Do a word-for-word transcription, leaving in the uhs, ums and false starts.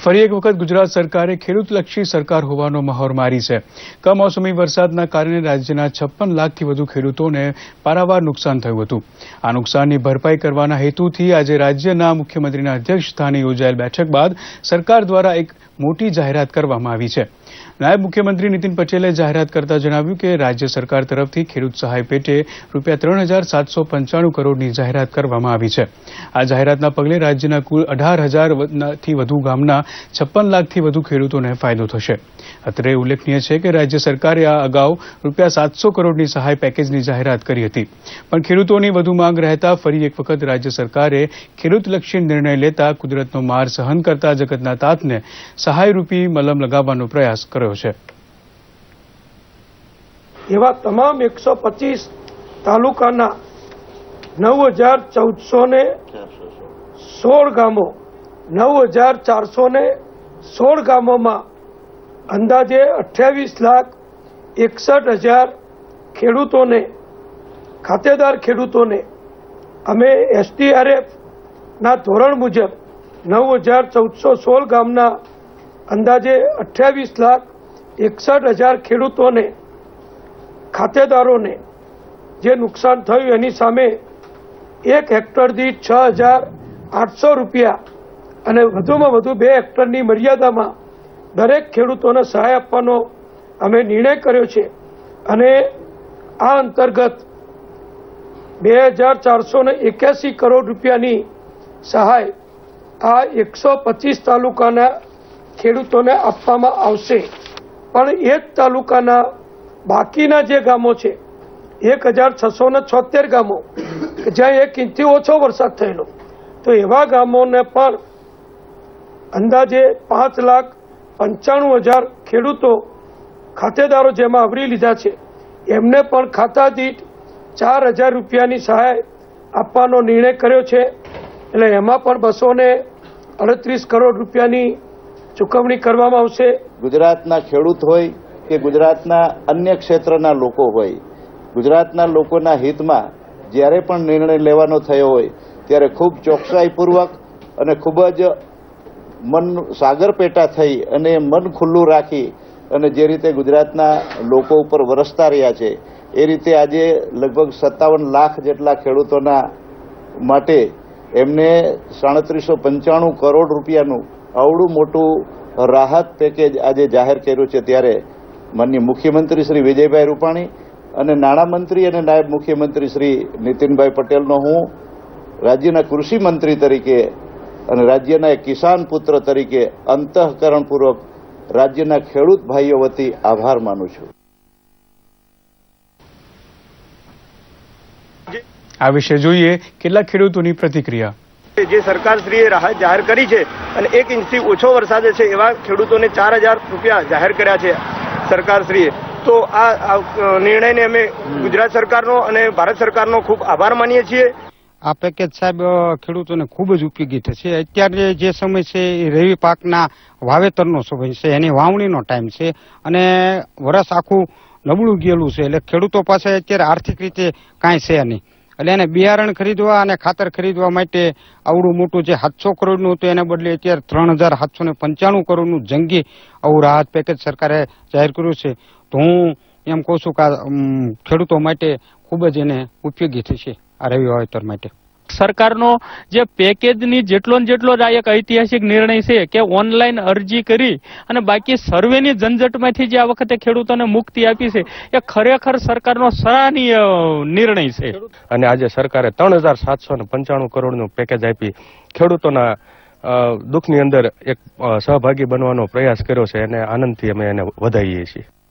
ફરી એક વખત ગુજરાત સરકારે ખેડૂતલક્ષી સરકાર હોવાનો મહોર મારી છે. કમોસમી વરસાદના કારણે રાજ્યના છપ્પન લાખથી વધુ ખેડૂતોને પારાવાર નુકસાન થયું હતું. આ નુકસાનની ભરપાઈ કરવાના હેતુથી આજે રાજ્યના મુખ્યમંત્રીના અધ્યક્ષ સ્થાને યોજાયેલ બેઠક બાદ સરકાર દ્વારા એક મોટી જાહેરાત કરવામાં આવી છે. નાયબ મુખ્યમંત્રી નીતિન પટેલે જાહેરાત કરતા જણાવ્યું કે રાજ્ય સરકાર તરફથી ખેડૂત સહાય પેટે રૂપિયા ત્રણ હજાર સાતસો પંચાણું કરોડની જાહેરાત કરવામાં આવી છે. આ જાહેરાતના પગલે રાજ્યના કુલ અઢાર હજારથી વધુ ગામના છપ્પન લાખથી વધુ ખેડૂતોને ફાયદો થશે. અત્રે ઉલ્લેખનીય છે કે રાજ્ય સરકારે આ અગાઉ રૂપિયા સાતસો કરોડની સહાય પેકેજની જાહેરાત કરી હતી, પણ ખેડૂતોની વધુ માંગ રહેતા ફરી એક વખત રાજ્ય સરકારે ખેડૂતલક્ષી નિર્ણય લેતા કુદરતનો માર સહન કરતા જગતના તાતને સહાયરૂપી મલમ લગાવવાનો પ્રયાસ કર્યો છે. એવા તમામ એકસો પચીસ તાલુકાના નવ હજાર ચૌદસો ને સોળ ગામો નવ હજાર ચારસો ને સોળ ગામોમાં અંદાજે અઠ્યાવીસ લાખ એકસઠ હજાર ખેડૂતોને ખાતેદાર ખેડૂતોને અમે એસડીઆરએફ ના ધોરણ મુજબ નવ હજાર ચૌદસો સોળ ગામના અંદાજે અઠ્યાવીસ લાખ એકસઠ હજાર ખેડૂતોને ખાતેદારોને જે નુકસાન થયું એની સામે એક હેક્ટર દીઠ છ હજાર આઠસો રૂપિયા અને વધુમાં વધુ બે હેક્ટરની મર્યાદામાં દરેક ખેડૂતોને સહાય આપવાનો અમે નિર્ણય કર્યો છે. અને આ અંતર્ગત બે હજાર ચારસો ને એક્યાસી કરોડ રૂપિયાની સહાય આ એકસો પચીસ તાલુકાના ખેડૂતોને આપવામાં આવશે. પણ એ જ તાલુકાના બાકીના જે ગામો છે એક હજાર છસો ને છોતેર ગામો જ્યાં એક ઇંચથી ઓછો વરસાદ થયેલો, તો એવા ગામોને પણ અંદાજે પાંચ લાખ પંચાણું હજાર ખેડૂતો ખાતેદારો જેમાં આવરી લીધા છે એમને પણ ખાતા દીઠ ચાર હજાર રૂપિયાની સહાય આપવાનો નિર્ણય કર્યો છે. એટલે એમાં પણ બસો ને અડત્રીસ કરોડ રૂપિયાની ચૂકવણી કરવામાં આવશે. ગુજરાતના ખેડૂત હોય કે ગુજરાતના અન્ય ક્ષેત્રના લોકો હોય, ગુજરાતના લોકોના હિતમાં જ્યારે પણ નિર્ણય લેવાનો થયો હોય ત્યારે ખૂબ ચોકસાઈપૂર્વક અને ખૂબ જ મન સાગર પેટા થઈ અને મન ખુલ્લું રાખી અને જે રીતે ગુજરાતના લોકો ઉપર વરસતા રહ્યા છે એ રીતે આજે લગભગ સત્તાવન લાખ જેટલા ખેડૂતોના માટે એમને સાડત્રીસો પંચાણું કરોડ રૂપિયાનું આવડું મોટું રાહત પેકેજ આજે જાહેર કર્યું છે. ત્યારે માનનીય મુખ્યમંત્રી શ્રી વિજયભાઈ રૂપાણી અને નાણામંત્રી અને નાયબ મુખ્યમંત્રી શ્રી નીતિનભાઈ પટેલનો હું રાજ્યના કૃષિ મંત્રી તરીકે અને રાજ્યના એક કિસાન પુત્ર તરીકે અંતઃકરણપૂર્વક રાજ્યના ખેડૂત ભાઈઓ વતી આભાર માનું છું. આ વિશે જોઈએ કેટલાક ખેડૂતોની પ્રતિક્રિયા. જે સરકારશ્રીએ રાહત જાહેર કરી છે અને એક ઇંચથી ઓછો વરસાદ છે એવા ખેડૂતોને ચાર હજાર રૂપિયા જાહેર કર્યા છે સરકારશ્રીએ, તો આ નિર્ણયને અમે ગુજરાત સરકારનો અને ભારત સરકારનો ખૂબ આભાર માનીએ છીએ. આ પેકેજ સાહેબ ખેડૂતોને ખૂબ જ ઉપયોગી થશે. અત્યારે જે સમય છે એ રવિ પાકના વાવેતરનો સમય છે, એની વાવણીનો ટાઈમ છે અને વરસ આખું નબળું ગયેલું છે, એટલે ખેડૂતો પાસે અત્યારે આર્થિક રીતે કાંઈ છે નહીં. એટલે એને બિયારણ ખરીદવા અને ખાતર ખરીદવા માટે આવડું મોટું જે સાતસો કરોડનું હતું એને બદલે અત્યારે ત્રણ હજાર સાતસો ને પંચાણું કરોડનું જંગી આવું રાહત પેકેજ સરકારે જાહેર કર્યું છે. તો હું એમ કહું છું કે ખેડૂતો માટે ખૂબ જ એને ઉપયોગી થશે આ રવિ વાવેતર માટે. સરકારનો જે પેકેજની જેટલો ને જેટલો જ આ એક ઐતિહાસિક નિર્ણય છે કે ઓનલાઈન અરજી કરી અને બાકી સર્વેની ઝંઝટમાંથી જે આ વખતે ખેડૂતોને મુક્તિ આપી છે એ ખરેખર સરકારનો સરાહનીય નિર્ણય છે. અને આજે સરકારે ત્રણ હજાર સાતસો ને પંચાણું કરોડનું પેકેજ આપી ખેડૂતોના દુઃખની અંદર એક સહભાગી બનવાનો પ્રયાસ કર્યો છે અને આનંદથી અમે એને વધાવીએ છીએ.